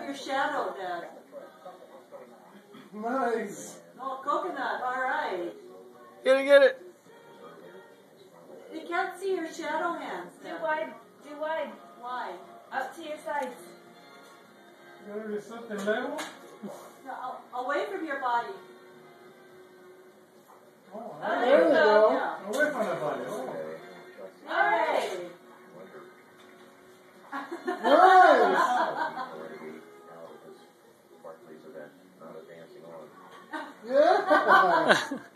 your shadow, Dad. Nice. Oh, coconut. All right. Get it. You can't see your shadow hands. Do wide. Why? Up to your sides. Gotta be something level. No, away from your body. Oh, there you go. Yeah. away from the body. Oh. All right. Nice. Yeah.